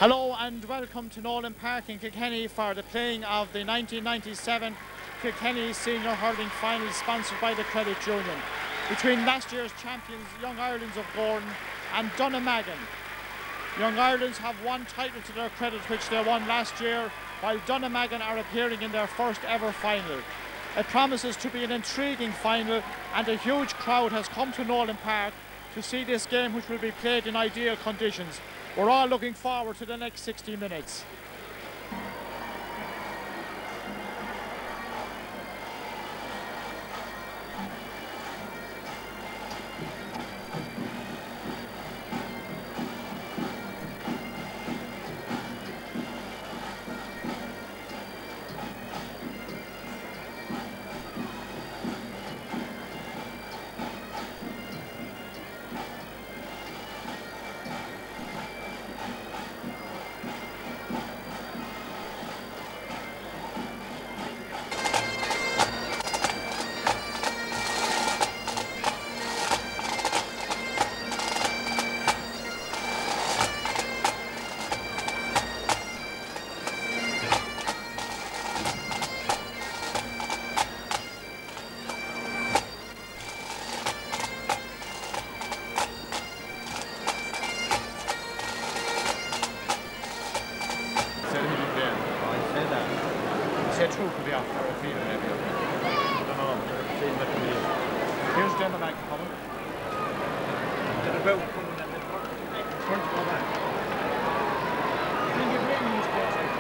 Hello and welcome to Nolan Park in Kilkenny for the playing of the 1997 Kilkenny Senior Hurling Final, sponsored by the Credit Union, between last year's champions Young Irelands of Gowran and Dunnamaggin. Young Irelands have one title to their credit, which they won last year, while Dunnamaggin are appearing in their first ever final. It promises to be an intriguing final, and a huge crowd has come to Nolan Park to see this game, which will be played in ideal conditions. We're all looking forward to the next 60 minutes. True could be off for a field maybe. I don't know. Here's Dunnamaggin coming. They're about coming and it's going to go back. I think you're bringing these boats out.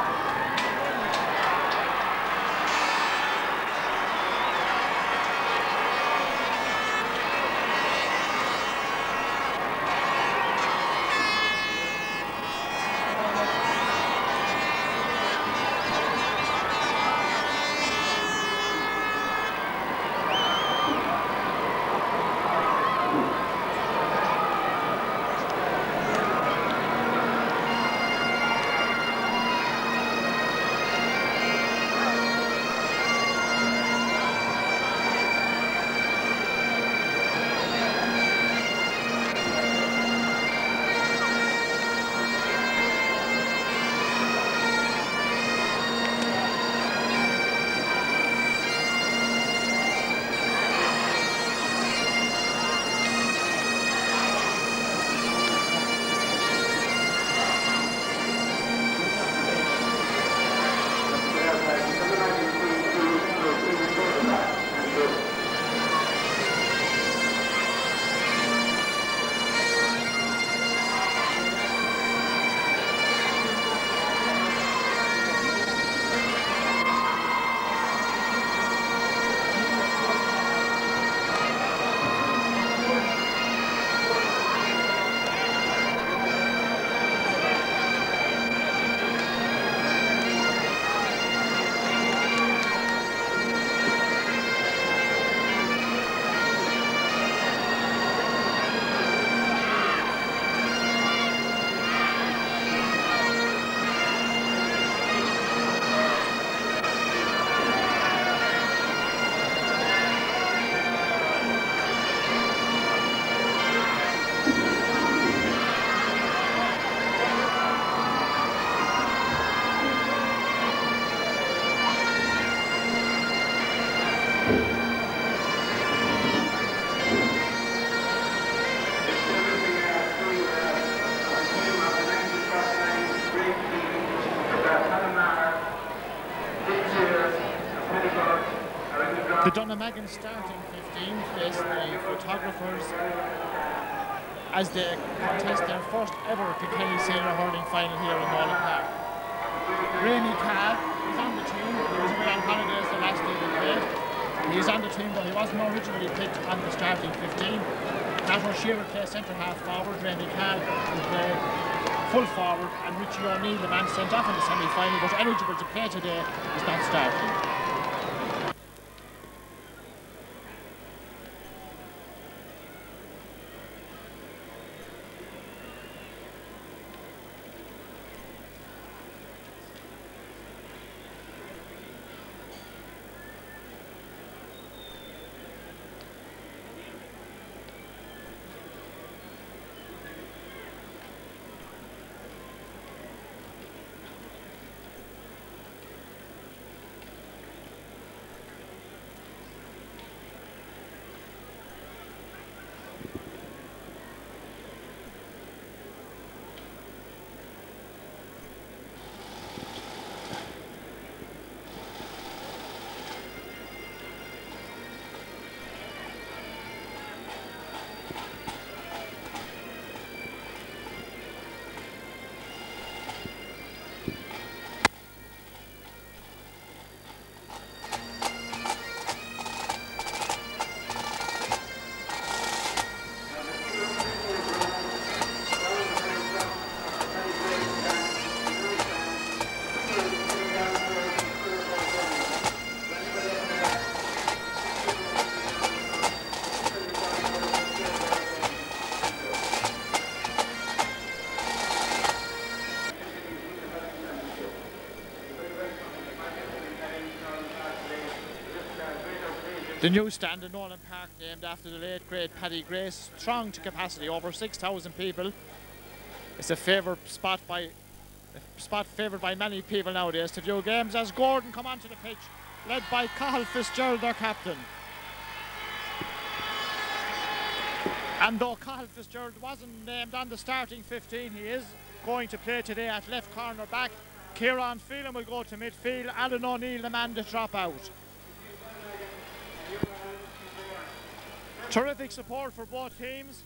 The Dunnamaggin starting 15 face the photographers as they contest their first ever Kilkenny Senior Hurling Final here in Nolan Park. Raimi Carr is on the team. He was away on holidays the last day they played. He's on the team, but he wasn't originally picked on the starting 15. National Shearer plays centre half forward. Raimi Carr will play full forward, and Richie O'Neill, the man sent off in the semi-final but eligible to play today, is not starting. The new stand in Nolan Park, named after the late great Paddy Grace, strong to capacity, over 6,000 people. It's a spot favoured by many people nowadays to view games as Gowran come onto the pitch, led by Cathal Fitzgerald, their captain. And though Cathal Fitzgerald wasn't named on the starting 15, he is going to play today at left corner back. Kieran Phelan will go to midfield. Alan O'Neill, the man to drop out. Terrific support for both teams.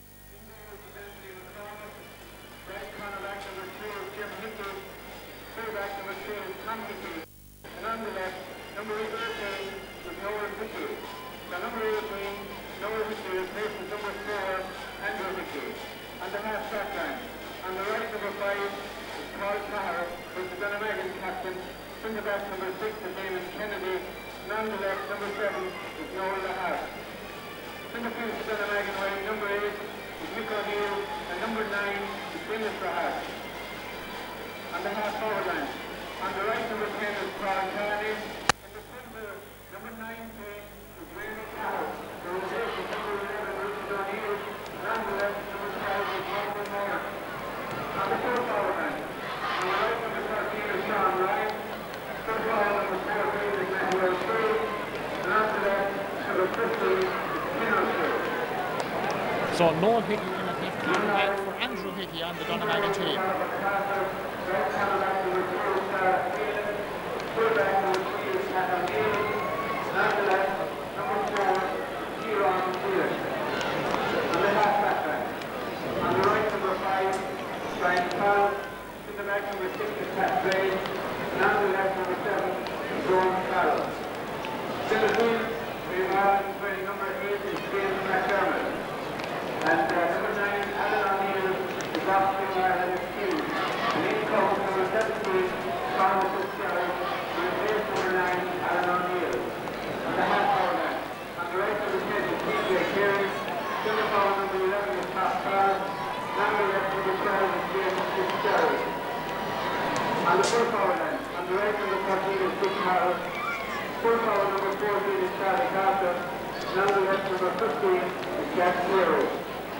On the half back line. On the right, number 5 is Paul Cahar, who's the Dunnamaggin captain. Centre back number 6 is Damon Kennedy. And on the left, number 7 is Noel Lahar. Centre field for Dunnamaggin wide, number 8 is Mick O'Neill, and number 9 is Dennis Rahar. On the half forward line. On the right, number 10 is Paul Carney. And the centre, number 19 is Randy Cahar. The reserve is number 11, Richard O'Neill. And on the left, number 12 is Michael Moore. On the fourth forward line. On the right, number 13 is Sean Ryan. Third forward, number 14 is Matthew O'Shea. And on the left, number 15 is Ken O'Shea. So Noel Hickey in at left corner back for Andrew Hickey on the Dunnamaggin team. Right corner back number 2 is Sarah Phelan. Full back number 3 is Matt O'Neill. And on the left, number 4 is Kieran Phelan. On the half back line. On the right, number 5 is Brian Powell. In the back, number 6 is Pat Gray. And on the left, number 7 is Rowan Farrell. Centre field, we have Ireland wearing number 8 is James McDermott. And number 9, Alan O'Neill, is off to Ireland excused. And in comes number 17, Conor Fitzgerald, who is base number 9, Alan O'Neill. On the half forward line. On the right, number 10 is TJ Carey. Centre forward number 11 is Pat Carr. And on the left, number 12 is James Fitzgerald. On the full forward line. On the right, number 13 is Dick Carroll. Full forward number 14 is Charlie Carter. And on the left, number 15 is Jack Cleary.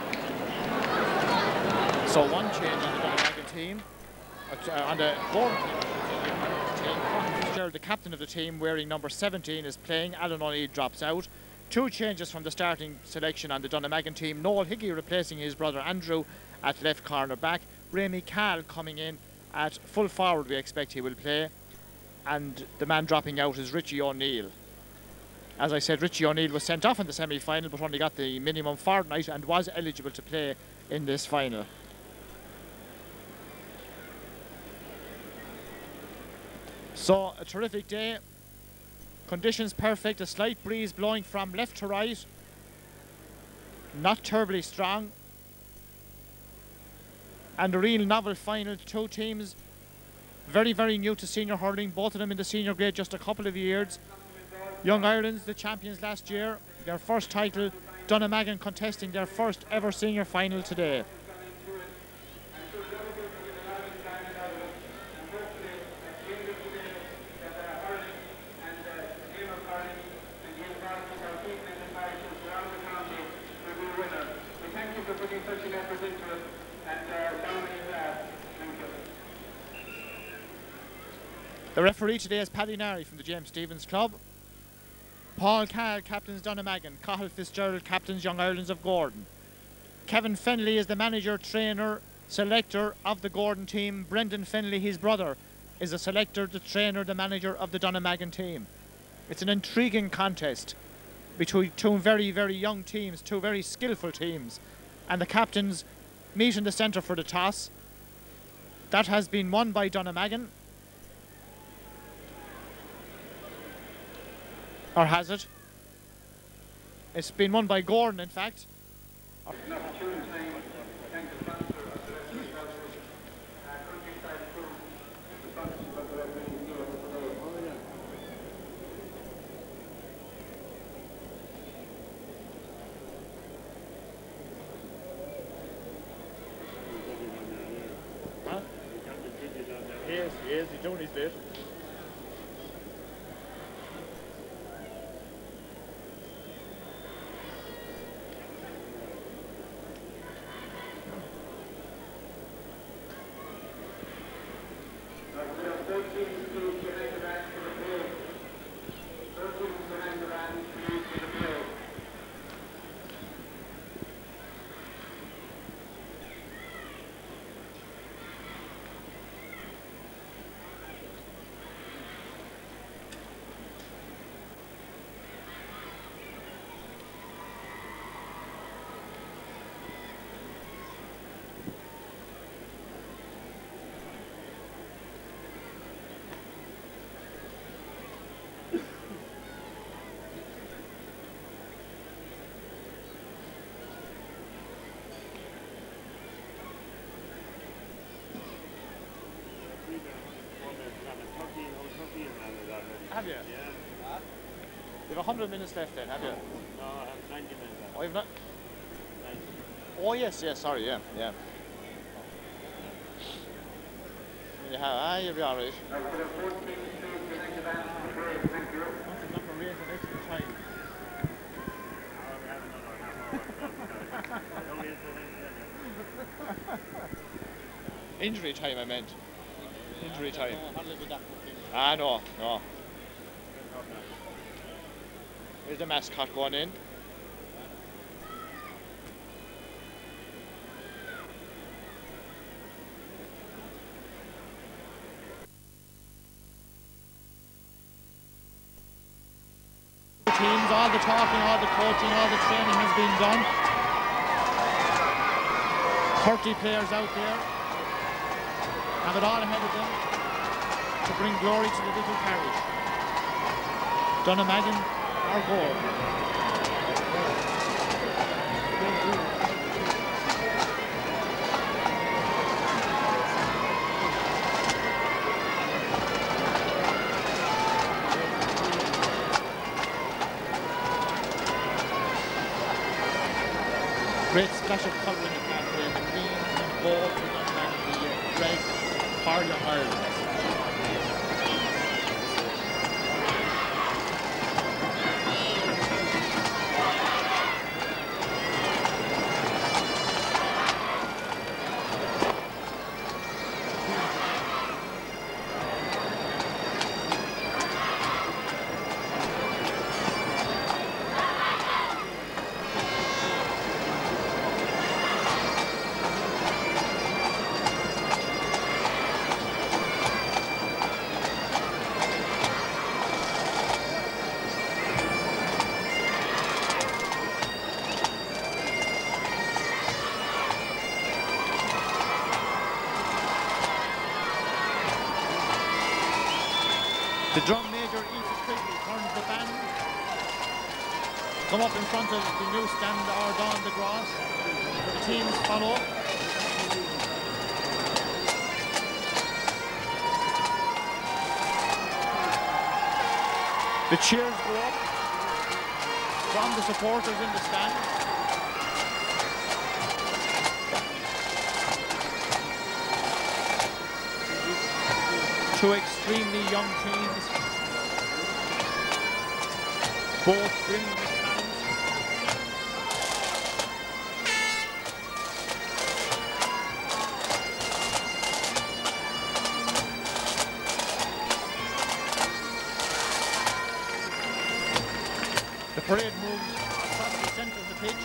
So one change on the Dunnamaggin team, on the Gowran team, Cathal Fitzgerald, the captain of the team, wearing number 17, is playing. Alan O'Neill drops out. Two changes from the starting selection on the Dunnamaggin team. Noel Hickey replacing his brother Andrew at left corner back. Rémi Cahill coming in at full forward, we expect he will play. And the man dropping out is Richie O'Neill. As I said, Richie O'Neill was sent off in the semi-final, but only got the minimum fortnight and was eligible to play in this final. So a terrific day, conditions perfect, a slight breeze blowing from left to right, not terribly strong, and a real novel final. Two teams very, very new to senior hurling, both of them in the senior grade just a couple of years. Young Ireland's the champions last year, their first title. Dunnamaggin contesting their first ever senior final today. The referee today is Paddy Nari from the James Stephens Club. Paul Cahill captains Dunnamaggin. Cathal Fitzgerald captains Young Irelands of Gowran. Kevin Fennelly is the manager, trainer, selector of the Gowran team. Brendan Fennelly, his brother, is the selector, the trainer, the manager of the Dunnamaggin team. It's an intriguing contest between two very, very young teams, two very skillful teams. And the captains meet in the centre for the toss. That has been won by Dunnamaggin. Or has it? It's been won by Gowran, in fact. Huh? He is, he's doing his bit. 100 minutes left then, have you? No, I have 90 minutes left. Oh, you've not? 90. Oh, yes, sorry, yeah. Yeah, you'll be alright. Now, for the 14th stage, the next event, thank you. That's enough of race and extra time. Oh, we have another half hour. Don't need to Injury time, I meant. Injury time. hardly be that quick. Ah, no. Here's the mascot going in. Teams, all the talking, all the coaching, all the training has been done. 30 players out there have it all ahead of them to bring glory to the little parish. Dunnamaggin or Gowran. Great splash of colour in the cap there, the green and gold for Dunnamaggin, the red for Young Ireland. The drum major, Ethan Quigley, turns the band. Come up in front of the new stand or down the grass. The teams follow. The cheers go up from the supporters in the stand. Two extremely young teams, both bringing the talent. The parade moves across the centre of the pitch.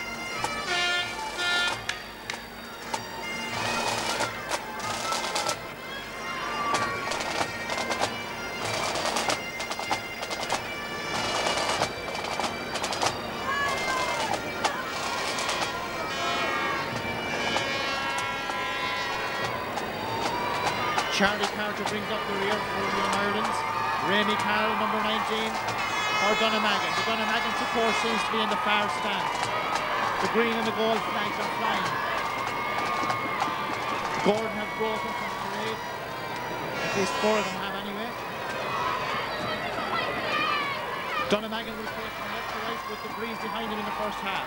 Charlie Carter brings up the rear for Young Ireland. Rémi Carroll, number 19, for Dunnamaggin. The Dunnamaggin support seems to be in the far stand. The green and the gold flags are flying. Gowran have broken from the parade. At least 4 of them have anyway. Dunnamaggin will play from left to right with the breeze behind him in the first half.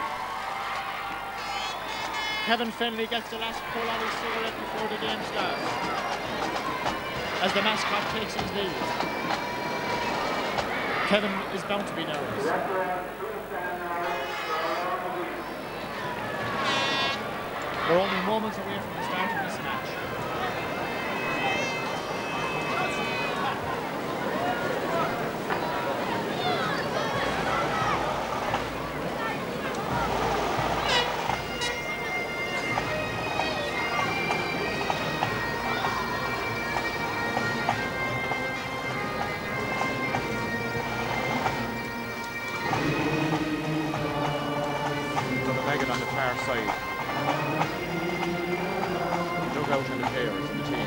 Kevin Finlay gets the last pull on his cigarette before the game starts, as the mascot takes his lead. Kevin is bound to be nervous. We're only moments away from the start of this match. On the far side. Look out on the players in the team.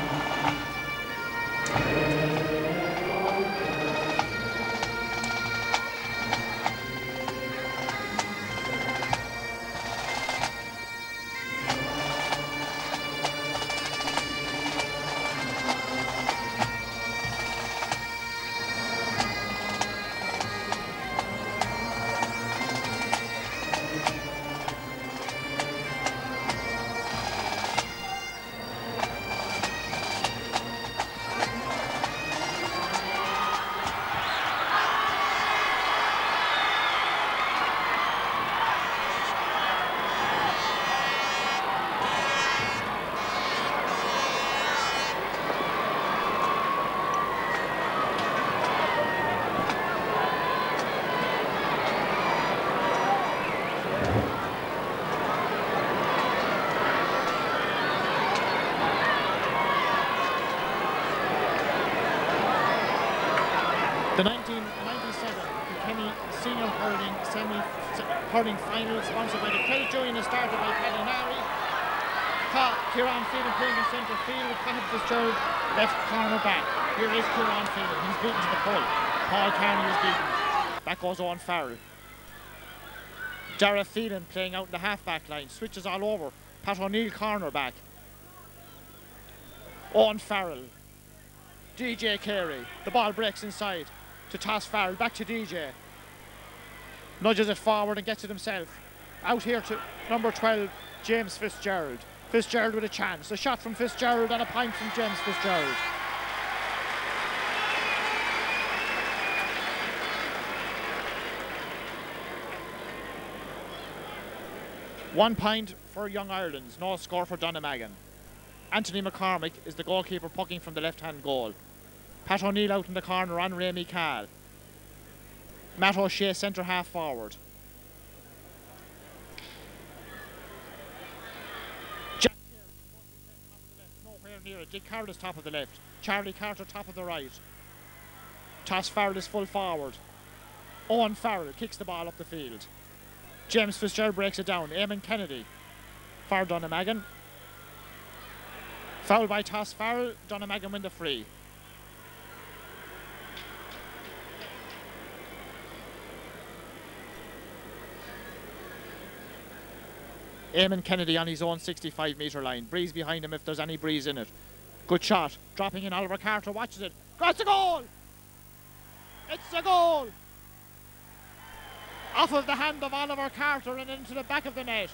The 1997 Kilkenny Senior Hurling Final, sponsored by the Credit Union, is started by Paddy Nari. Kieran Phelan playing in centre field with Cathal Fitzgerald left corner back. Here is Kieran Phelan, he's beaten to the pull. Paul Carney is beaten. Back goes Owen Farrell. Dara Phelan playing out in the half-back line, switches all over. Pat O'Neill corner back. Owen Farrell. DJ Carey, the ball breaks inside to toss Farrell, back to DJ. Nudges it forward and gets it himself. Out here to number 12, James Fitzgerald. Fitzgerald with a chance. A shot from Fitzgerald and a point from James Fitzgerald. One point for Young Ireland's, no score for Dunnamaggin. Anthony McCormick is the goalkeeper pucking from the left-hand goal. Pat O'Neill out in the corner on Ray Cahill. Matt O'Shea centre half forward. Jack Carey, nowhere near it. Dick Carter's top of the left. Charlie Carter top of the right. Toss Farrell is full forward. Owen Farrell kicks the ball up the field. James Fitzgerald breaks it down. Eamon Kennedy for Dunnamaggin. Foul by Toss Farrell. Dunnamaggin win the free. Eamon Kennedy on his own 65-metre line. Breeze behind him if there's any breeze in it. Good shot. Dropping in. Oliver Carter watches it. That's a goal! It's a goal! Off of the hand of Oliver Carter and into the back of the net.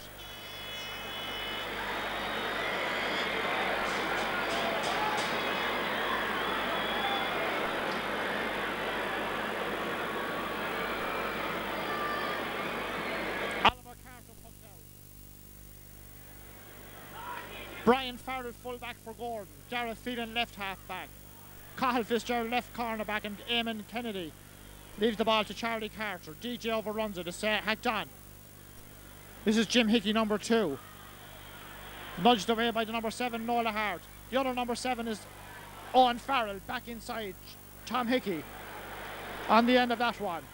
Brian Farrell full back for Gordon. Gareth Phelan left half back. Cathal Fitzgerald left corner back, and Eamon Kennedy leaves the ball to Charlie Carter. DJ overruns it. It's hacked on. This is Jim Hickey, number 2. Nudged away by the number 7, Nola Hart. The other number 7 is Owen Farrell, back inside Tom Hickey on the end of that one.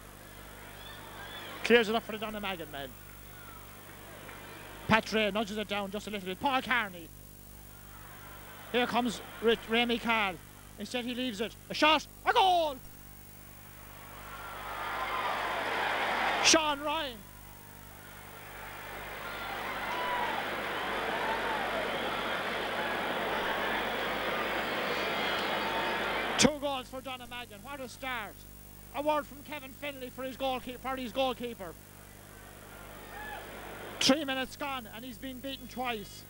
Clears it up for the Dunnamaggin men. Pat Ray nudges it down just a little bit. Paul Carney. Here comes Ray Cahill. Instead he leaves it. A shot. A goal! Sean Ryan. Two goals for Dunnamaggin. What a start. A word from Kevin Finlay for his goalkeeper. 3 minutes gone and he's been beaten twice.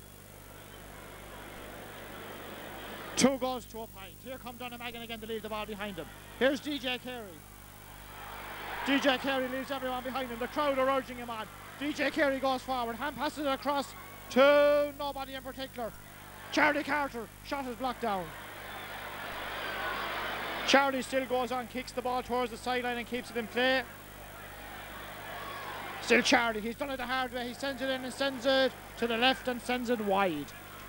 2 goals to a point. Here come Dunnamaggin again to leave the ball behind him. Here's DJ Carey. DJ Carey leaves everyone behind him. The crowd are urging him on. DJ Carey goes forward. Hand passes it across to nobody in particular. Charlie Carter. Shot is blocked down. Charlie still goes on, kicks the ball towards the sideline and keeps it in play. Still Charlie, he's done it the hard way. He sends it in and sends it to the left and sends it wide.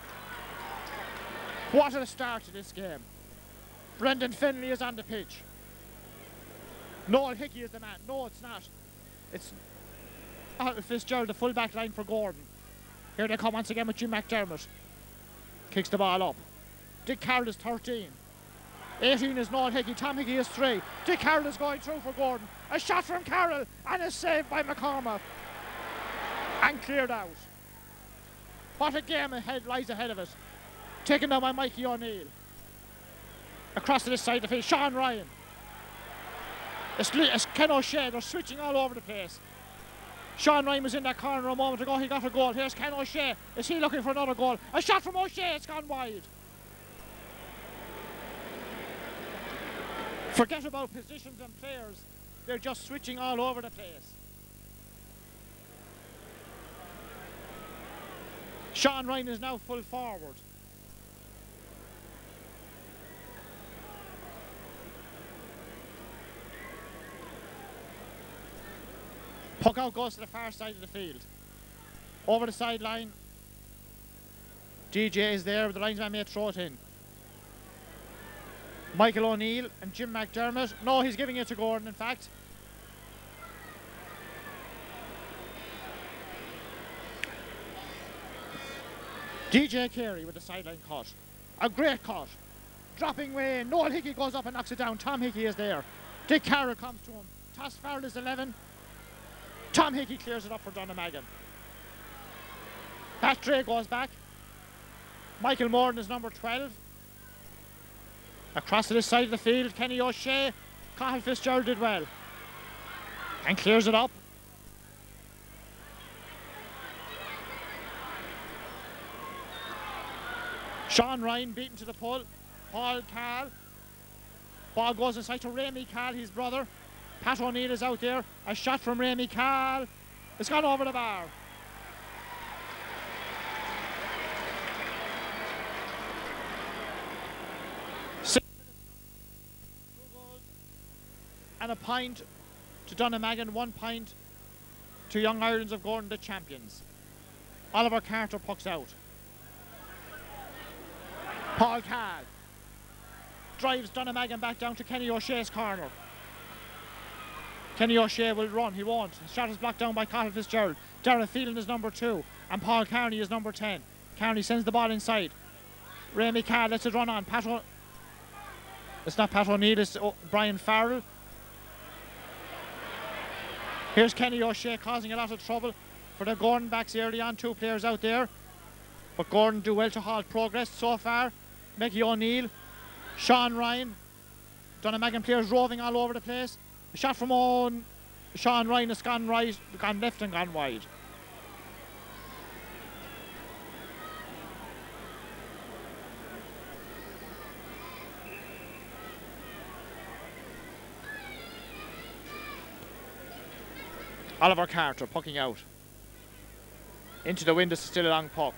What a start to this game. Brendan Finlay is on the pitch. Noel Hickey is the man. No, it's not. It's Fitzgerald, the full back line for Gordon. Here they come once again with Jim McDermott. Kicks the ball up. Dick Carroll is 13. 18 is Noel Hickey. Tom Hickey is 3. Dick Carroll is going through for Gordon. A shot from Carroll and a save by McCormack. And cleared out. What a game lies ahead of us. Taken down by Mikey O'Neill. Across to this side of the field, Sean Ryan. It's Ken O'Shea. They're switching all over the place. Sean Ryan was in that corner a moment ago. He got a goal. Here's Ken O'Shea. Is he looking for another goal? A shot from O'Shea. It's gone wide. Forget about positions and players. They're just switching all over the place. Sean Ryan is now full forward. Puck out goes to the far side of the field. Over the sideline. DJ is there, the linesman may throw it in. Michael O'Neill and Jim McDermott. No, he's giving it to Gordon, in fact. DJ Carey with the sideline cut. A great cut. Dropping way. Noel Hickey goes up and knocks it down. Tom Hickey is there. Dick Carroll comes to him. Toss Farrell is 11. Tom Hickey clears it up for Dunnamaggin. Pat Dre goes back. Michael Morden is number 12. Across to this side of the field, Kenny O'Shea. Cathal Fitzgerald did well. And clears it up. Sean Ryan beaten to the pull. Paul Carl. Ball goes inside to Rémi Carl, his brother. Pat O'Neill is out there. A shot from Rémi Carl. It's gone over the bar. And a point to Dunnamaggin, 1 point to Young Irelands of Gowran, the champions. Oliver Carter pucks out. Paul Carl drives Dunnamaggin back down to Kenny O'Shea's corner. Kenny O'Shea will run, he won't. His shot is blocked down by Cathal Fitzgerald. Darragh Phelan is number 2 and Paul Kearney is number 10. Kearney sends the ball inside. Rémi Carl lets it run on. It's not Pat O'Neill, it's Brian Farrell. Here's Kenny O'Shea causing a lot of trouble for the Gordon backs early on. 2 players out there. But Gordon do well to halt progress so far. Mickey O'Neill, Sean Ryan. Dunnamaggin players roving all over the place. A shot from Sean Ryan has gone right, gone left and gone wide. Oliver Carter pucking out. Into the wind, is still a long puck.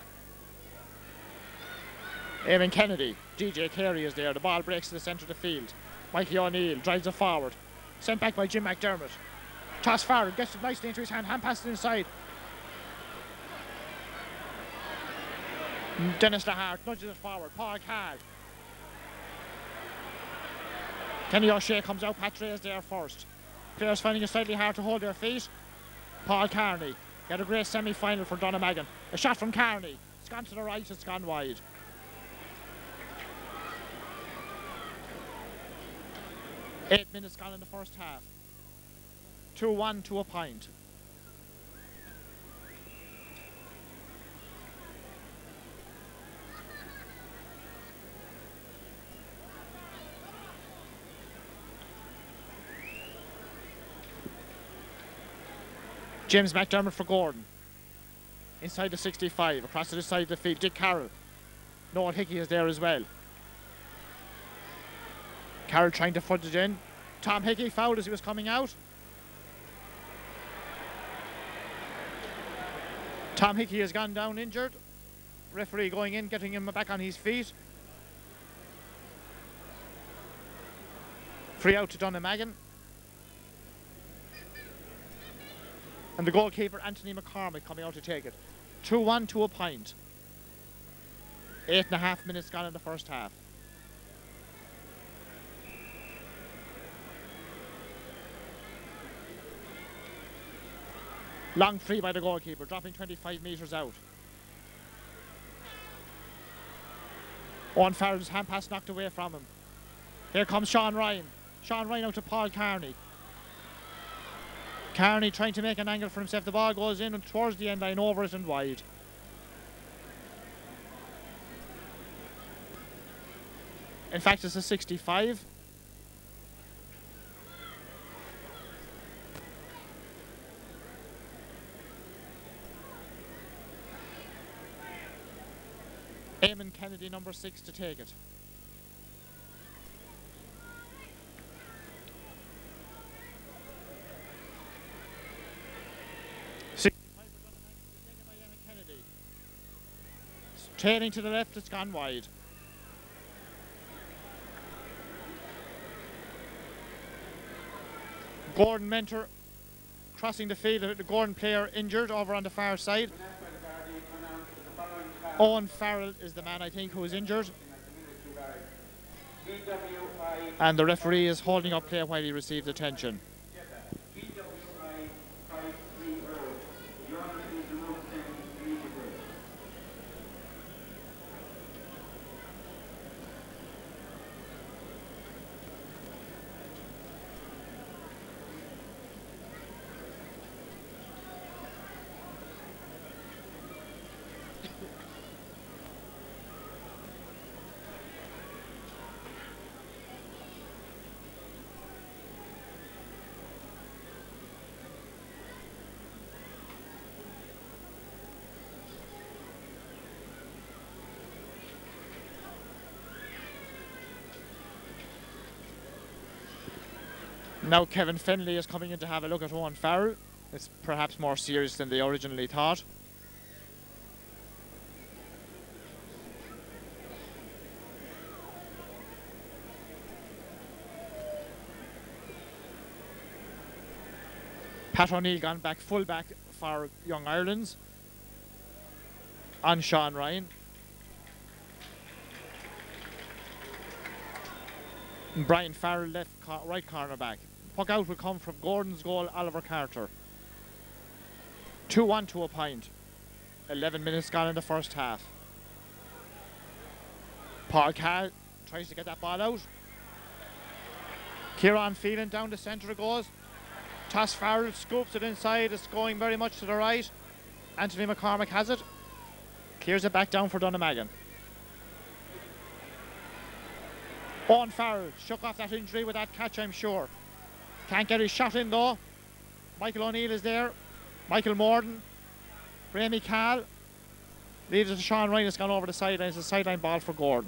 Eamon Kennedy, DJ Carey is there. The ball breaks to the centre of the field. Mikey O'Neill drives it forward. Sent back by Jim McDermott. Toss Farrell, gets it nicely into his hand passes it inside. Dennis DeHart nudges it forward. Paul Carl. Kenny O'Shea comes out, Pat Dre is there first. Players finding it slightly hard to hold their feet. Paul Kearney got a great semi-final for Dunnamaggin. A shot from Kearney. It's gone to the right, it's gone wide. Eight minutes gone in the first half. 2-1 to a point. James McDermott for Gordon. Inside the 65, across to the side of the field. Dick Carroll. Noel Hickey is there as well. Carroll trying to foot it in. Tom Hickey fouled as he was coming out. Tom Hickey has gone down injured. Referee going in, getting him back on his feet. Free out to Dunnamaggin. And the goalkeeper, Anthony McCormick, coming out to take it. 2-1 to a point. 8.5 minutes gone in the first half. Long free by the goalkeeper, dropping 25 metres out. Owen Farrell's hand pass knocked away from him. Here comes Sean Ryan. Sean Ryan out to Paul Kearney. Kearney trying to make an angle for himself. The ball goes in and towards the end line, over it and wide. In fact, it's a 65. Eamon Kennedy, number 6, to take it. Trailing to the left, it's gone wide. Gordon Mentor crossing the field, the Gordon player injured over on the far side. Owen Farrell is the man, I think, who is injured. And the referee is holding up play while he receives attention. Now Kevin Fennelly is coming in to have a look at Owen Farrell. It's perhaps more serious than they originally thought. Pat O'Neill gone back full back for Young Ireland's on Sean Ryan. And Brian Farrell left right corner back. Puck out will come from Gordon's goal, Oliver Carter. 2-1 to a point. 11 minutes gone in the first half. Paul Cahill tries to get that ball out. Kieran Phelan down the centre it goes. Toss Farrell scoops it inside. It's going very much to the right. Anthony McCormick has it. Clears it back down for Dunnamaggin. Owen Farrell shook off that injury with that catch, I'm sure. Can't get his shot in though. Michael O'Neill is there. Michael Morden. Rémi Cahill. Leaves it to Sean Ryan. It's gone over the sideline. It's a sideline ball for Gordon.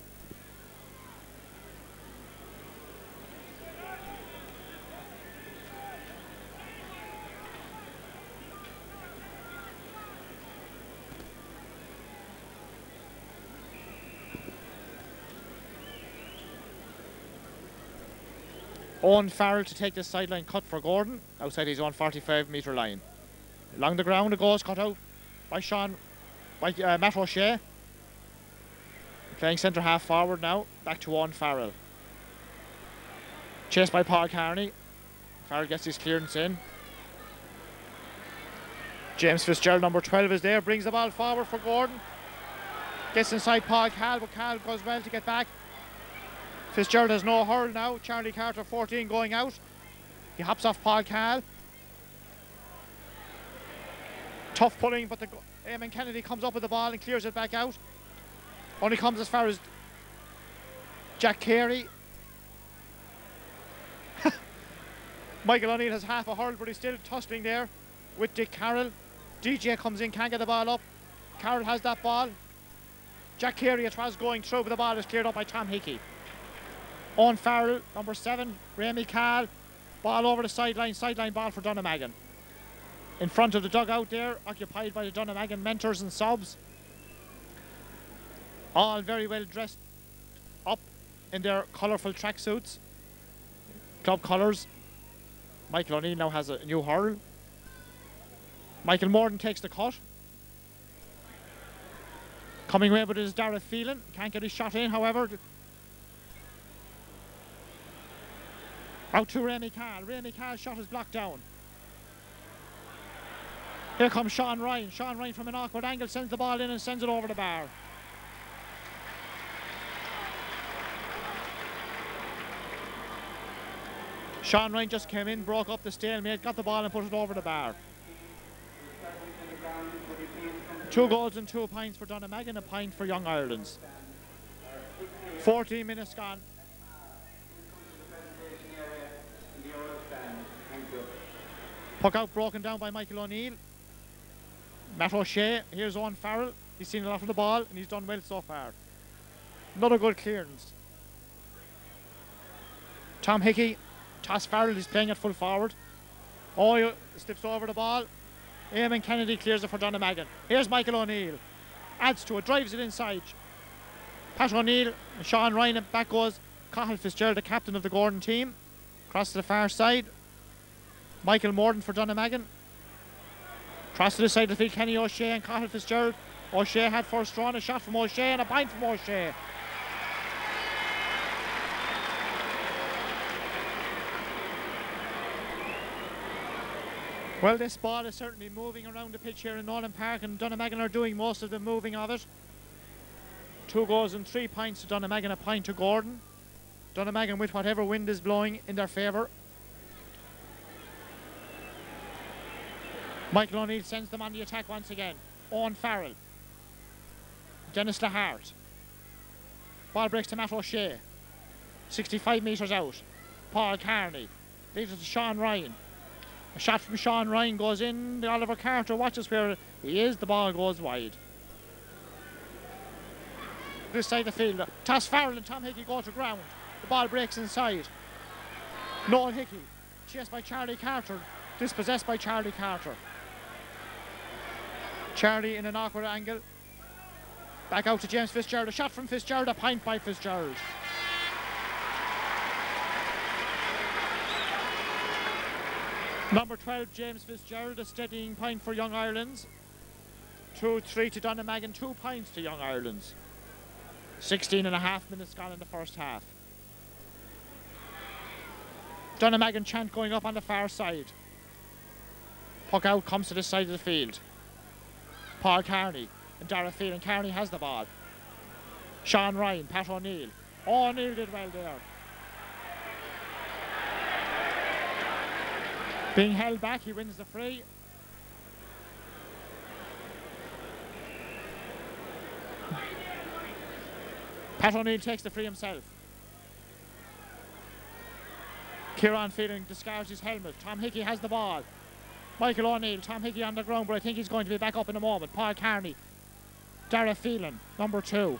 Owen Farrell to take this sideline cut for Gordon outside his own 45-metre line. Along the ground it goes, cut out by Matt O'Shea. Playing centre half forward now, back to Owen Farrell. Chased by Paul Carney. Farrell gets his clearance in. James Fitzgerald, number 12, is there, brings the ball forward for Gordon. Gets inside Paul Cahill, but Cahill goes well to get back. Fitzgerald has no hurl now. Charlie Carter, 14, going out. He hops off Paul Cahill. Tough pulling, but Eamon Kennedy comes up with the ball and clears it back out. Only comes as far as Jack Carey. Michael O'Neill has half a hurl, but he's still tussling there with Dick Carroll. DJ comes in, can't get the ball up. Carroll has that ball. Jack Carey, it was going through, but the ball is cleared up by Tom Hickey. Owen Farrell, number 7, Rémi Cahill, ball over the sideline ball for Dunnamaggin. In front of the dugout there, occupied by the Dunnamaggin mentors and subs. All very well dressed up in their colourful tracksuits. Club colours. Michael O'Neill now has a new hurl. Michael Morden takes the cut. Coming away with it is Darragh Phelan. Can't get his shot in, however. Out to Rémi Cahill. Rémi Cahill's shot is blocked down. Here comes Sean Ryan. Sean Ryan from an awkward angle sends the ball in and sends it over the bar. Sean Ryan just came in, broke up the stalemate, got the ball and put it over the bar. 2 goals and 2 points for Dunnamaggin, a point for Young Ireland's. 14 minutes gone. Puck out broken down by Michael O'Neill. Matt O'Shea, here's Owen Farrell. He's seen a lot of the ball and he's done well so far. Another good clearance. Tom Hickey, Toss Farrell, he's playing at full forward. Oh, slips over the ball. Eamon Kennedy clears it for Dunnamaggin. Here's Michael O'Neill. Adds to it, drives it inside. Pat O'Neill and Sean Ryan, and back goes Cahill Fitzgerald, the captain of the Gordon team. Across to the far side. Michael Morden for Dunnamaggin. Cross to the side of the field, Kenny O'Shea and Cahill Fitzgerald. O'Shea had first drawn, a shot from O'Shea and a point from O'Shea. Well, this ball is certainly moving around the pitch here in Nolan Park, and Dunnamaggin are doing most of the moving of it. 2 goals and 3 points to Dunnamaggin, a point to Gowran. Dunnamaggin with whatever wind is blowing in their favour. Michael O'Neill sends them on the attack once again. Owen Farrell. Dennis Lahart. Ball breaks to Matt O'Shea. 65 metres out. Paul Carney. Leaves it to Sean Ryan. A shot from Sean Ryan goes in. The Oliver Carter watches where he is. The ball goes wide. This side of the field. Toss Farrell and Tom Hickey go to ground. The ball breaks inside. Noel Hickey. Chased by Charlie Carter. Dispossessed by Charlie Carter. Charlie in an awkward angle. Back out to James Fitzgerald. A shot from Fitzgerald. A point by Fitzgerald. Number 12, James Fitzgerald, a steadying point for Young Ireland's. 2-3 to Dunnamaggin, 2 points to Young Ireland's. 16.5 minutes gone in the first half. Dunnamaggin chant going up on the far side. Puck out comes to this side of the field. Paul Carney and Dara Phelan. Carney has the ball. Sean Ryan, Pat O'Neill. O'Neill did well there. Being held back, he wins the free. Pat O'Neill takes the free himself. Kieran Phelan discards his helmet. Tom Hickey has the ball. Michael O'Neill, Tom Hickey on the ground, but I think he's going to be back up in a moment. Paul Carney, Dara Phelan, number 2.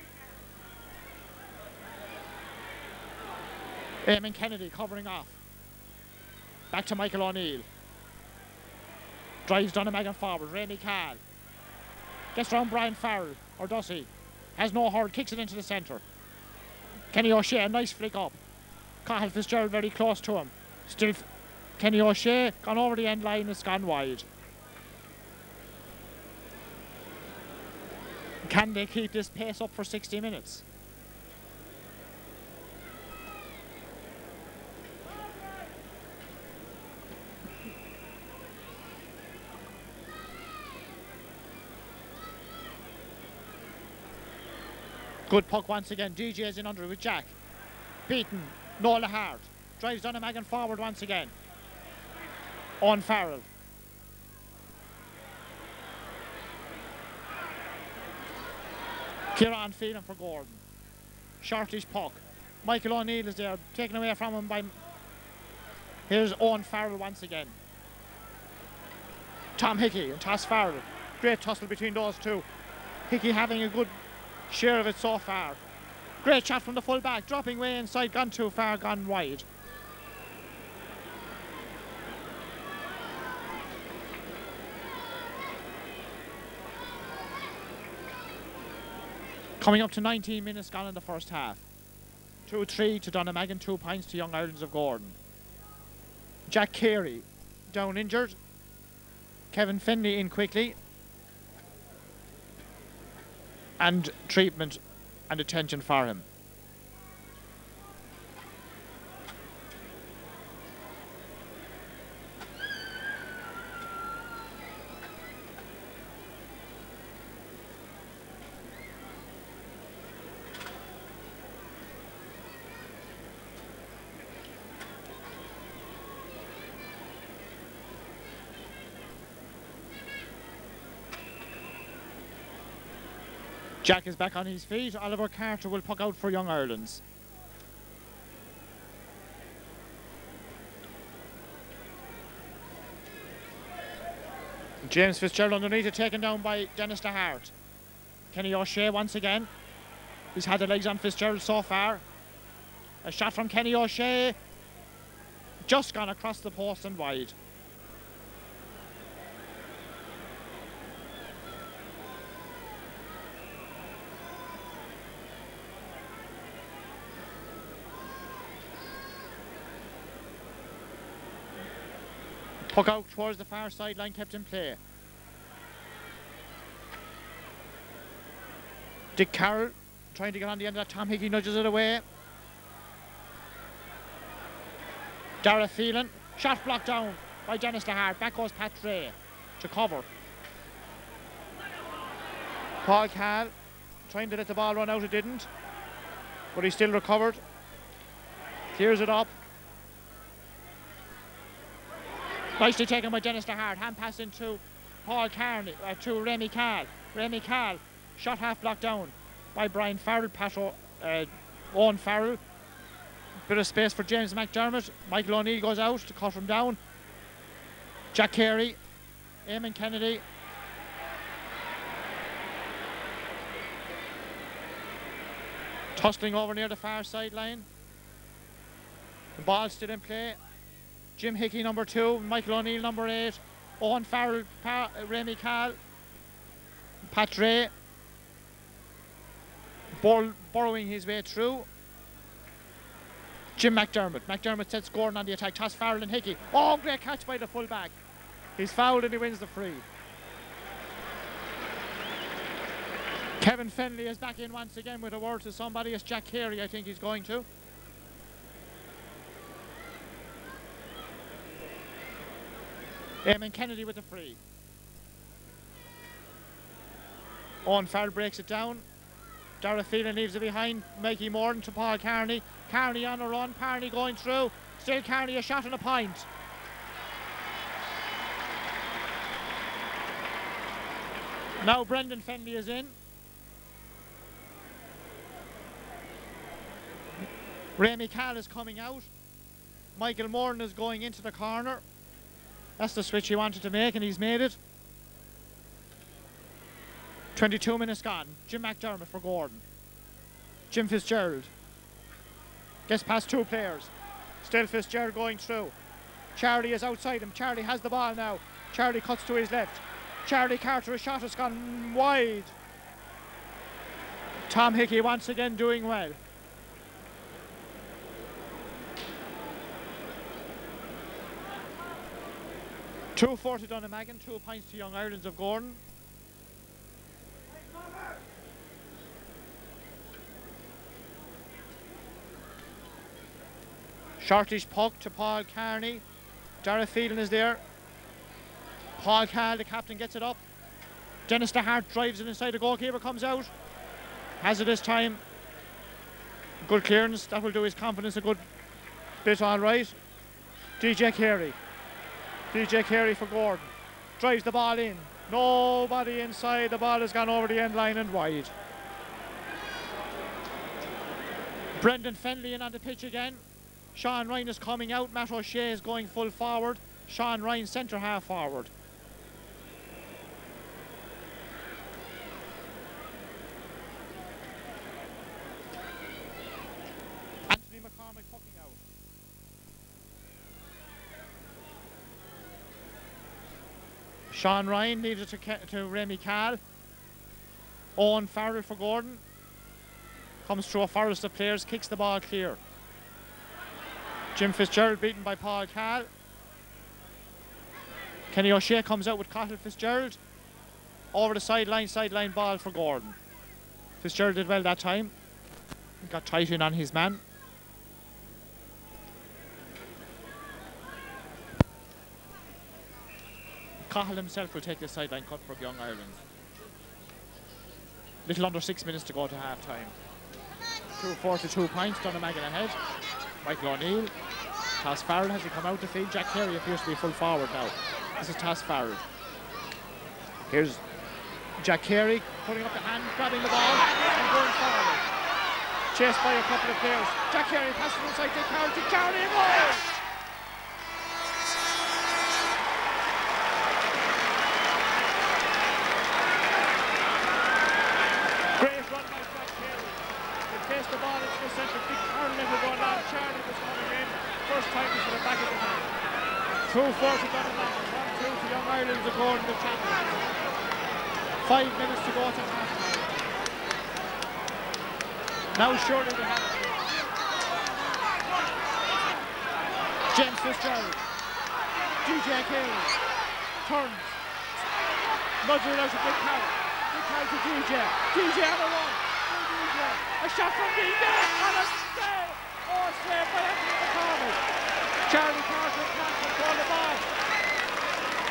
Eamon Kennedy covering off. Back to Michael O'Neill. Drives Dunnamaggin forward. Rémi Cahill. Gets round Brian Farrell. Or does he? Has no hurry. Kicks it into the centre. Kenny O'Shea, a nice flick up. Cahill Fitzgerald very close to him. Still Kenny O'Shea gone over the end line. It's gone wide. Can they keep this pace up for 60 minutes? Good puck once again. DJ is in under it with Jack. Beaten. Nola Hart. Drives Dunnamaggin forward once again. On Farrell. Kieran Phelan for Gordon. Shortish puck. Michael O'Neill is there. Taken away from him by... Here's Owen Farrell once again. Tom Hickey and Toss Farrell. Great tussle between those two. Hickey having a good share of it so far. Great shot from the full back, dropping way inside, gone too far, gone wide. Coming up to 19 minutes gone in the first half. 2-3 to Dunnamaggin, 2 points to Young Ireland's of Gordon. Jack Carey down injured. Kevin Finley in quickly. And treatment and attention for him. Jack is back on his feet. Oliver Carter will puck out for Young Ireland's. James Fitzgerald underneath it, taken down by Dennis Lahart. Kenny O'Shea once again. He's had the legs on Fitzgerald so far. A shot from Kenny O'Shea. Just gone across the post and wide. Puck out towards the far sideline, kept in play. Dick Carroll trying to get on the end of that. Tom Hickey nudges it away. Dara Phelan, shot blocked down. by Dennis DeHart. Back goes Pat Dre to cover. Paul Cal trying to let the ball run out, it didn't. But he still recovered. Clears it up. Nicely taken by Dennis DeHart. Hand pass into Paul Carney, to Remy Cal. Remy Cal, shot half blocked down by Brian Farrell, Owen Farrell. Bit of space for James McDermott. Michael O'Neill goes out to cut him down. Jack Carey, Eamon Kennedy. Tussling over near the far sideline. The ball's still in play. Jim Hickey, number 2. Michael O'Neill, number 8. Owen Farrell, Remy Cal. Pat Dre. Burrowing his way through. Jim McDermott. McDermott sets Gowran on the attack. Toss Farrell and Hickey. Oh, great catch by the fullback. He's fouled and he wins the free. Kevin Fenley is back in once again with a word to somebody. It's Jack Carey, I think he's going to. Eamon Kennedy with the free. Owen Farrell breaks it down. Dara Phelan leaves it behind. Mikey Morton to Paul Carney. Carney on a run. Carney going through. Still Carney, a shot and a point. Now Brendan Fenley is in. Remy Cal is coming out. Michael Morton is going into the corner. That's the switch he wanted to make and he's made it. 22 minutes gone. Jim McDermott for Gordon. Jim Fitzgerald gets past 2 players. Still Fitzgerald going through. Charlie is outside him. Charlie has the ball now. Charlie cuts to his left. Charlie Carter, a shot has gone wide. Tom Hickey once again doing well. .2-4 to Dunnamaggin, 2 points to Young Ireland's of Gordon. Shortish puck to Paul Carney. Dara Phelan is there. Paul Cal, the captain, gets it up. Dennis DeHart drives it inside, the goalkeeper comes out. Has it this time. Good clearance, that will do his confidence a good bit all right. DJ Carey. DJ Carey for Gordon. Drives the ball in. Nobody inside, the ball has gone over the end line and wide. Brendan Fenley in on the pitch again. Sean Ryan is coming out. Matt O'Shea is going full forward. Sean Ryan centre half forward. Anthony McCormick pucking out. Sean Ryan leaves it to Remy Cal. Owen Farrell for Gordon. Comes through a forest of players, kicks the ball clear. Jim Fitzgerald beaten by Paul Cal. Kenny O'Shea comes out with Cottle Fitzgerald. Over the sideline ball for Gordon. Fitzgerald did well that time. He got tight in on his man. Cottle himself will take the sideline cut for Young Ireland. Little under 6 minutes to go to half time. 2-4 to 2 points, Dunnamaggin ahead. Michael O'Neill. Toss Farrell has he come out the field. Jack Carey appears to be full forward now. This is Toss Farrell. Here's Jack Carey putting up the hand, grabbing the ball and going forward. Chased by a couple of players. Jack Carey passing inside Dick Carroll to Carey. Goal! Great run by Jack Carey. He faced the ball into the centre. Dick Carroll let it go down. Charlie was coming in. First time he's for the back of the net. 2-4 to Dunnamaggin. 1-2 to Young Ireland's of Gordon, the champions. 5 minutes to go to half time. Now surely they have it. James Fitzgerald. DJ Carey. Turns. Nudges it out to Dick Carroll. Dick Carroll to DJ. DJ on the run. DJ. A shot from DJ. And a save. Oh, saved by Anthony McCormick. Charlie Carter can't control the ball.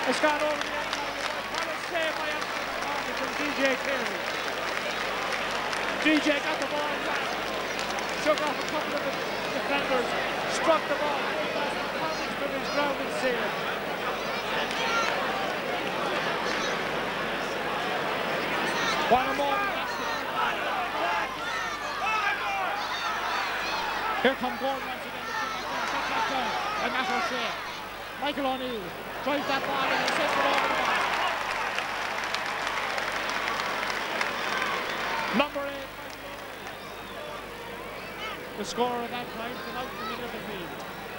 It's gone over the end line. What a save by Anthony from DJ Carey. DJ got the ball back. Shook off a couple of the defenders. Struck the ball. Thomas to his ground and save. One more. Here come Gowran once again. And that's O'Shea. Michael O'Neill drives that ball and he sends it over the bar. Number 8. The scorer of that point from out in the middle of the field.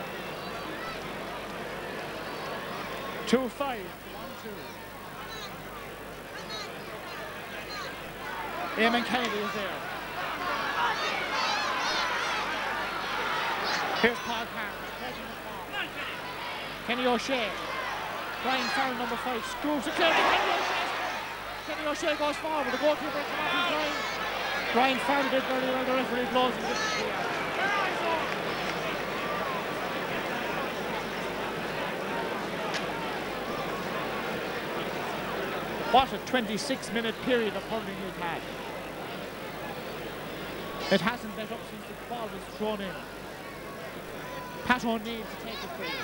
2-5 to 1-2. Eamon Kennedy is there. Here's Paul Carr. Kenny O'Shea. Brian Farrell, number 5, scoops it clear to Kenny O'Shea goes forward. The goalkeeper comes off his line. Brian Farrell did very well. The referee blows and gets it clear. What a 26-minute period of hurling we've had. It hasn't let up since the ball was thrown in. Pat O'Neill to take the free.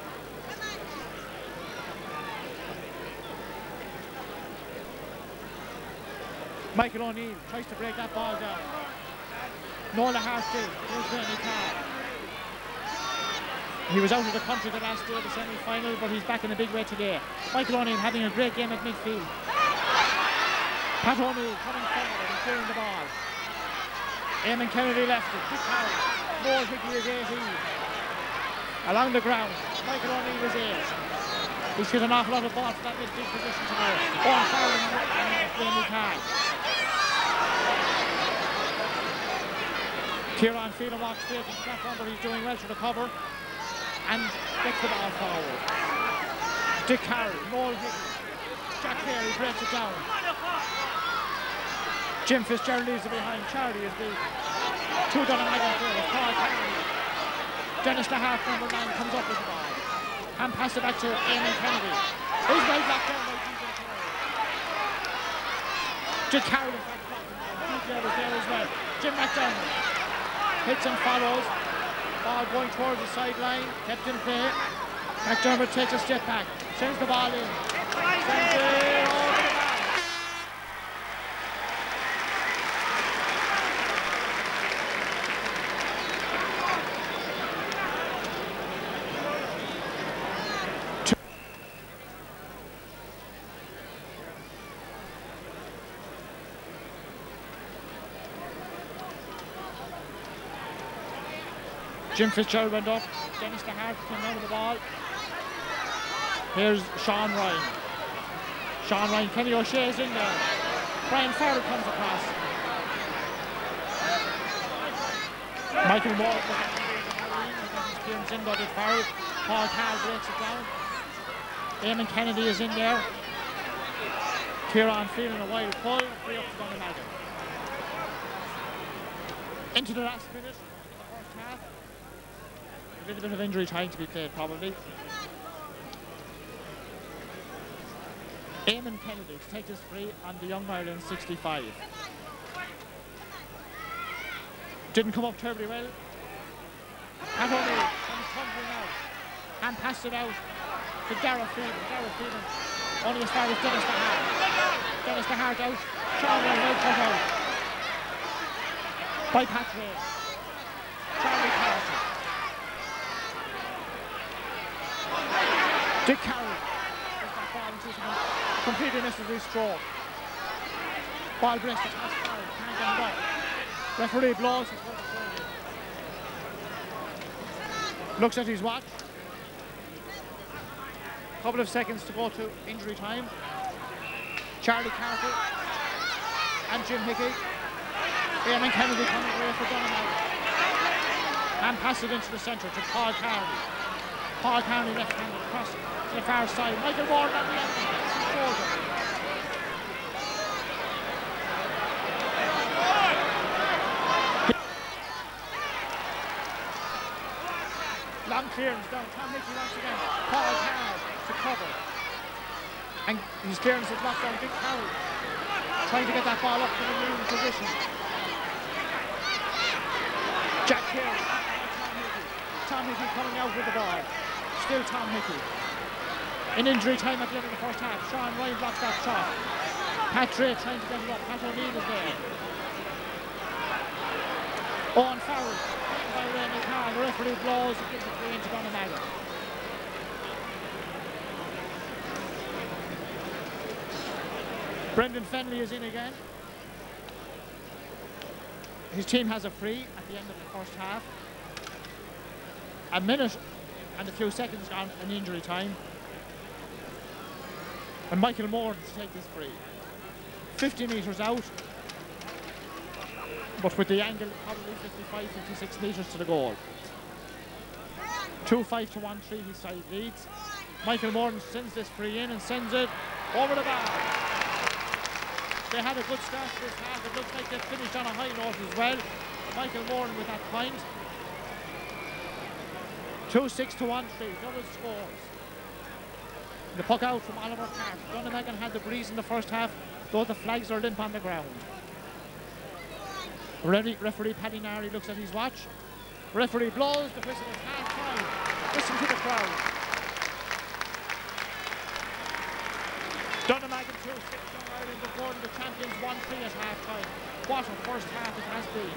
Michael O'Neill tries to break that ball down. Nola Hartfield, here's Bernie Carr. He was out of the country the last day of the semi-final, but he's back in a big way today. Michael O'Neill having a great game at midfield. Pat O'Neill coming forward and clearing the ball. Eamon Kennedy left it. Big power. More Hickey is 18. Along the ground, Michael O'Neill is 8. He's hit an awful lot of balls to that midfield position tonight. One foul and Bernie Carr. Kieran Phelan walks straight into that one, but he's doing well to recover and gets the ball forward. Dick Carey, Noel Higgins, Jack Carey breaks it down. Jim Fitzgerald leaves it behind. Charlie is the 2 Dunnamaggin players. Paul Carey. Dennis the half number 9 comes up with the ball. And pass it back to Eamon Kennedy. He's well blocked down by DJ Carey. Dick Carey in fact blocked him. DJ was there as well. Jim McDonald hits and follows. Ball going towards the sideline. Kept in play. McDermott takes a step back. Sends the ball in. Sends it over the bar. Jim Fitzgerald went up. Dennis DeHart came down with the ball. Here's Sean Ryan. Sean Ryan, Kenny O'Shea is in there. Brian Farrell comes across. Michael Moore his clearance in by Dick Farrell. Paul Carr breaks it down. Eamon Kennedy is in there. Kieran Phelan a wild pull. Free up to Dunnamaggin. Into the last minute of the first half. A little bit of injury time to be played, probably. Eamon Kennedy to take this free on the Young Ireland 65. Didn't come up terribly well. Pat O'Neill comes tumbling out and passed it out to Gareth Phelan. Gareth Phelan only as far as Dennis DeHart. Dennis DeHart out. Sean Ryan well cut out by Pat Ray. Charlie Carter. Dick Carey. Completely misses his stroke. Ball breaks the pass forward. Can't get it up. Referee blows. Looks at his watch. Couple of seconds to go to injury time. Charlie Carter and Jim Hickey. Eamon Kennedy coming away for Dunnamaggin. And pass it into the centre to Paul Carney. Paul Carney left-handed across to the far side. Michael Ward on the left hand. Long clearance down. Tom Hickey once again. Paul Carney to cover. And his clearance is blocked down. Big Carroll trying to get that ball up to the leading position. Jack Carey. Tom Hickey coming out with the ball. Still Tom Hickey. In injury time at the end of the first half. Sean Ryan blocks that shot. Pat Dre trying to get it up. Pat O'Neill is there. Owen Farrell by Ray McCann. The referee blows and gives it free into Dunnamaggin. Brendan Fenley is in again. His team has a free at the end of the first half. A minute and a few seconds gone in injury time. And Michael Moore to take this free. 50 metres out. But with the angle, probably 55, 56 metres to the goal. 2-5 to 1-3, his side leads. Michael Moore sends this free in and sends it over the bar. They had a good start to this half. It looks like they finished on a high note as well. Michael Moore with that point. 2-6 to 1-3, double scores. The puck out from Oliver Carter. Dunnamaggin had the breeze in the first half, though the flags are limp on the ground. Referee Paddy Nari looks at his watch. Referee blows the whistle at half time. Listen to the crowd. Dunnamaggin 2-6, Young Ireland before the champions 1-3 at half time. What a first half it has been.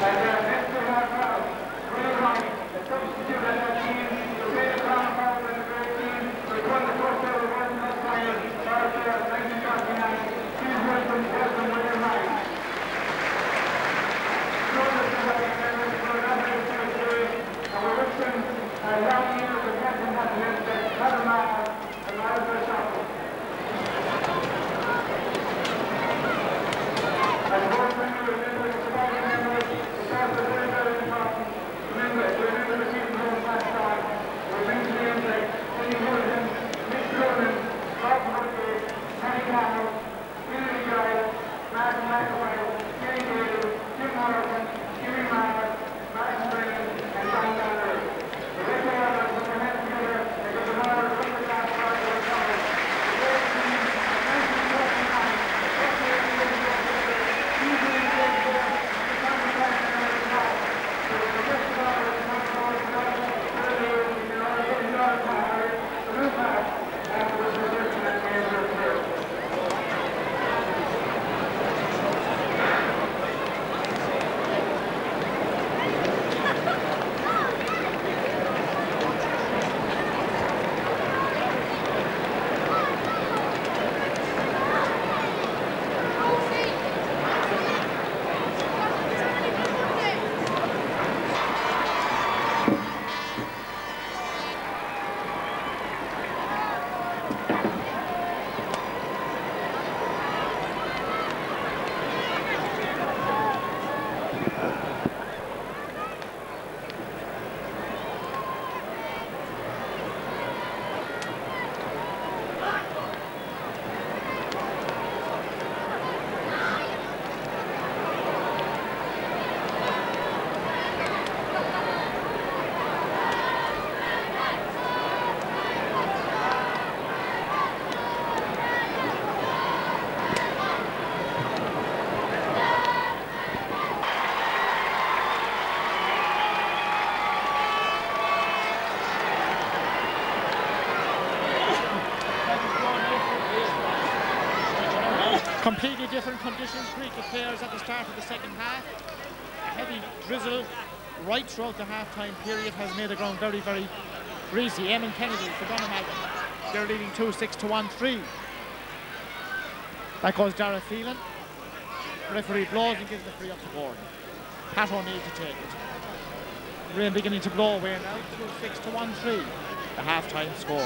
Completely different conditions greet the players at the start of the second half. A heavy drizzle right throughout the half-time period has made the ground very, very greasy. Eamon Kennedy for Dunnamaggin. They're leading 2-6 to 1-3. That goes Dara Phelan. The referee blows and gives the free up to Gowran. Pat O'Neill to take it. Rain beginning to blow away now, 2-6 to 1-3. The half-time score.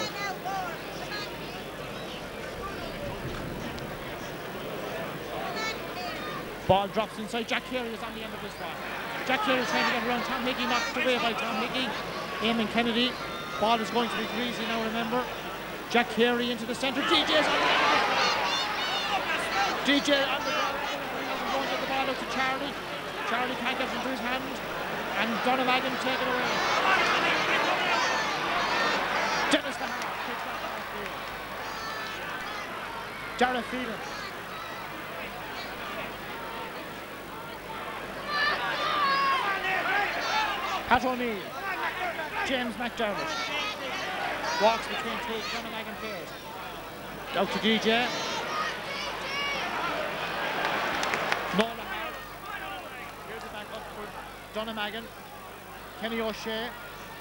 Ball drops inside. Jack Carey is on the end of this one. Jack Carey trying to get around Tom Hickey, knocked away by Tom Hickey. Eamon Kennedy. Ball is going to be greasy now, remember. Jack Carey into the centre. DJ's on the end of this one. DJ on the ball. He going to get the ball out to Charlie. Charlie can't get it into his hand. And Dunnamaggin take it away. Dennis the half. Kicks that ball through. Dara Phelan. Pat O'Neill, James McDermott, walks between two Dunnamaggin players. Out to DJ. Nola Hart. Here's it back up for Dunnamaggin. Kenny O'Shea.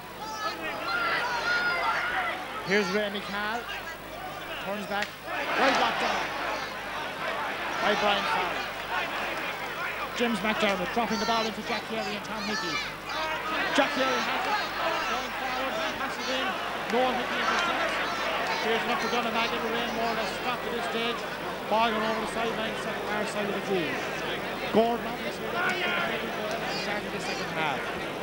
Here's Ray McCall. Turns back. Right block down by Brian Farrell. James McDermott dropping the ball into Jack Carey and Tom Hickey. Jack Carey has it, going forward, and passes in. No one Hickey intercepts. Here's it up to Dunnamaggin. The rain more or less stopped at this stage. Ball going over the sideline, far side of the field. Gowran obviously looking for a heavy goal at the start of the second half.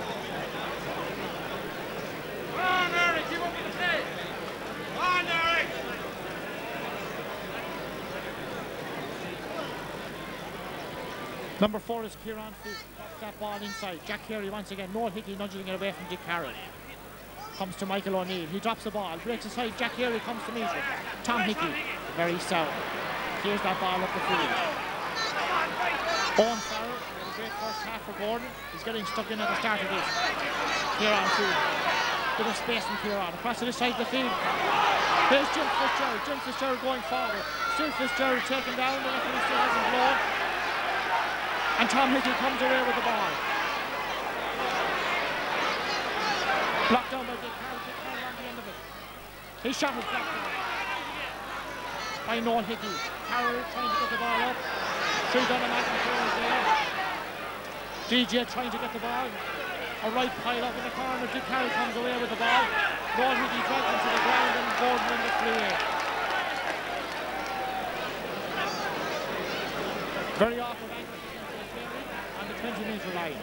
Come on, Eric, keep up with the play. Come on, Eric. Number 4 is Kieran Field. That ball inside. Jack Carey once again. Noel Hickey nudging it away from Dick Carroll. Comes to Michael O'Neill. He drops the ball. Breaks aside. Jack Carey comes to meet it. Tom Hickey. Very sour. Here's that ball up the field. Owen Farrell. A great first half for Gowran. He's getting stuck in at the start of this. Kieran Field. Bit of space from Kieran. Across to the side of the field. Here's Jim Fitzgerald. Jim Fitzgerald going forward. Still Fitzgerald taken down. The referee still hasn't blown. And Tom Hickey comes away with the ball. His shot is blocked by Noel Hickey. Carroll trying to get the ball up. Three Dunnamaggin players there. DJ trying to get the ball. A right pile up in the corner. Dick Carroll comes away with the ball. Noel Hickey drags him to the ground and Gordon in the clear. Very awkward angle on the 20-metre line.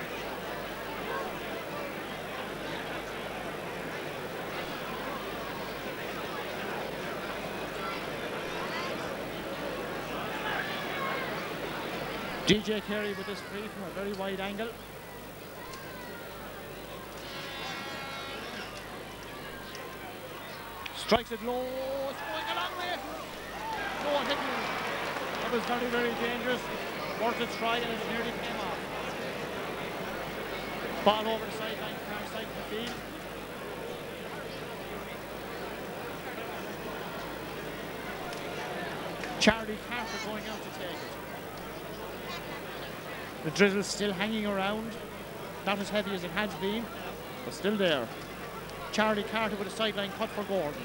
DJ Carey with this free from a very wide angle. Strikes it low, it's going a long way. No hitting. That was very, very dangerous. Worth a try and it nearly came off. Ball over the sideline, far side of the field. Charlie Carter going out to take it. The drizzle's still hanging around. Not as heavy as it has been, but still there. Charlie Carter with a sideline cut for Gordon.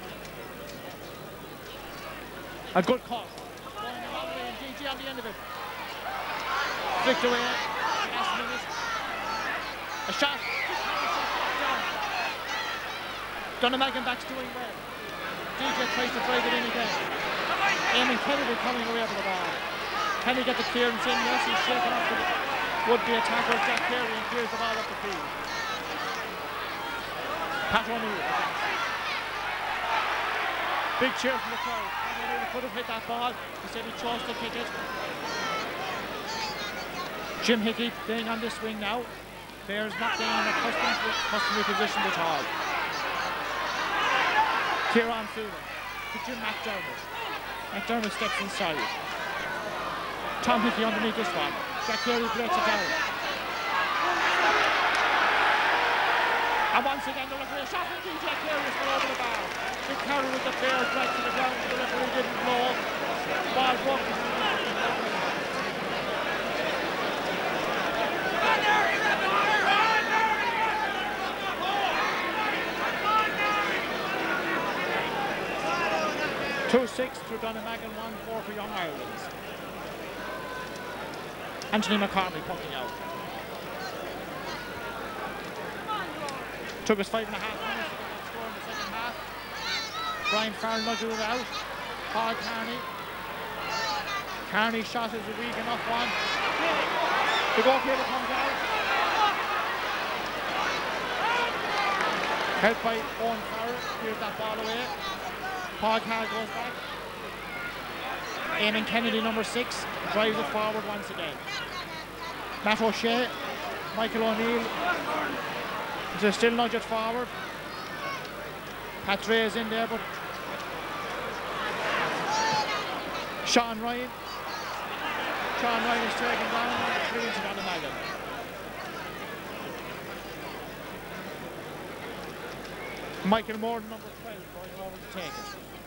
A good cut. Going a long way and DG on the end of it. Flicked away. Last minute. A shot. Dunnamaggin back's doing well. DJ tries to drive it in again. Eamon Kennedy coming away for the ball. Can he get the clearance in? Yes, he's shaken off the would-be attacker Jack Carey and clears the ball up the field. Pat O'Neill. Big cheer from the crowd. Pat O'Neill could have hit that ball. He said he chose to kick it. Jim Hickey playing on this wing now. Bears not being in a customary position at all. Kieran Phelan to Jim McDermott. McDermott steps inside. Tom Hickey underneath this one. Jack Carey breaks it down. And once again the referee shot from DJ Carey is all over the bar. Big Carey with the Bears right to the ground. The referee didn't blow. Ball broke. 2-6 to Dunnamaggin, 1-4 for Young Ireland. Anthony McCartney pumping out. Took us 5.5 minutes to get that score in the second half. Brian Farrell nudged it out. Paul Carney. Carney's shot is a weak enough one. The goalkeeper comes out. Helped by Owen Farrell. Clears that ball away. Paul Carney goes back. Eamon Kennedy, number 6, drives it forward once again. Matt O'Shea, Michael O'Neill. They still nudge it forward. Pat Ray is in there, but Sean Ryan is taken down and it's 3 into Dunnamaggin. Michael Morton, number 12, going over to take it.